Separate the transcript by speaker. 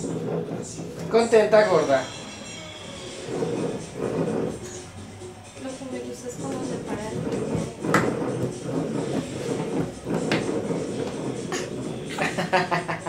Speaker 1: Contenta, gorda.
Speaker 2: Lo que me gusta es cómo se para el